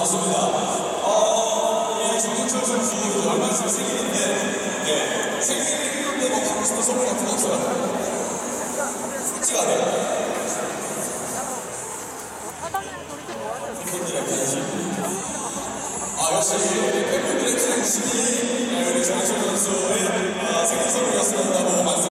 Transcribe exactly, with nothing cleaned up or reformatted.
좋습니다. 어, 우리 정인철 선수 이제 얼마 있으면 생일인데, 네, 생일인데 뭐 갖고 싶은 선물 같은 거 없어요? 솔직하게. 팬분들의 관심. 아, 역시 팬분들의 관심이 우리 정인철 선수의 생일 선물이었습니다.